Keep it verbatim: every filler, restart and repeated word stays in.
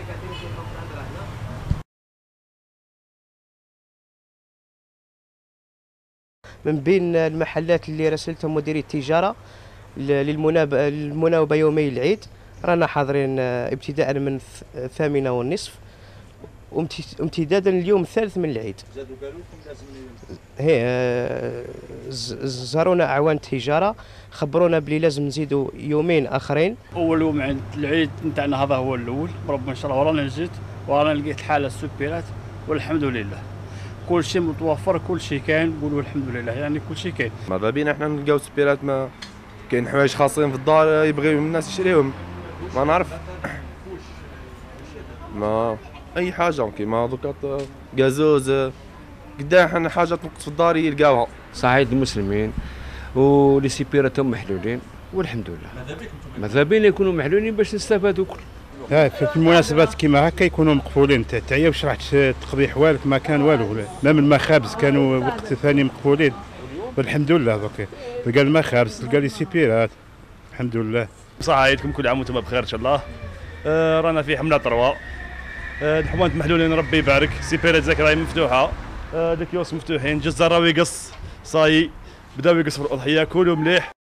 من بين المحلات اللي راسلتهم مديرية التجارة للمناوبة يومي العيد، رانا حاضرين ابتداء من الثامنة والنصف وامتدادا اليوم الثالث من العيد. زادوا قالوا لكم لازم هي زارونا اعوان التجاره، خبرونا بلي لازم نزيدوا يومين اخرين. اول يوم عند العيد نتاعنا هذا هو الاول، بربي ان شاء الله ورانا نزيد، ورانا لقيت حاله سوبيرات والحمد لله كل شيء متوفر، كل شيء كاين، نقولوا الحمد لله يعني كل شيء كاين. ماذا بينا احنا نلقاو سبيرات، ما كاين حوايج خاصين في الدار يبغيو الناس يشريهم، ما نعرف ما اي حاجه كيما دوكا غازوز قدام حنا حاجه تنقص في الدار يلقاوها. صعيد المسلمين ولي سيبيرات محلولين والحمد لله. ماذا بينا يكونوا محلولين باش نستافدوا كل. في المناسبات كيما هكا يكونوا مقفولين، تعيا واش راح تقضي حوالك ما كان والو، ما من المخابز كانوا وقت ثاني مقفولين والحمد لله. دوك تلقى المخابز تلقى لي سيبيرات الحمد لله. صعايدكم كل عام وانتم بخير ان شاء الله. آه رانا في حمله طروه، آه الحوانت محلولين ربي يبارك، سيبيرات زاك راهي مفتوحه، آه الكيوس مفتوحين، جزار راهو يقص صاي بداو يقص في الاضحيه كلوا مليح.